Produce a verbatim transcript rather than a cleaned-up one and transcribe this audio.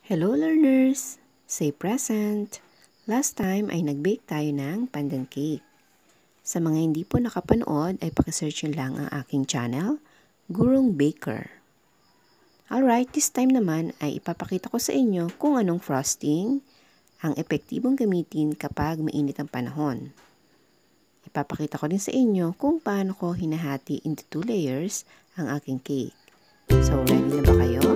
Hello learners! Say present! Last time ay nag-bake tayo ng pandan cake. Sa mga hindi po nakapanood ay pakisearch nyo lang ang aking channel, Gurong Baker. Alright, this time naman ay ipapakita ko sa inyo kung anong frosting ang epektibong gamitin kapag mainit ang panahon. Ipapakita ko din sa inyo kung paano ko hinahati into two layers ang aking cake. So, ready na ba kayo?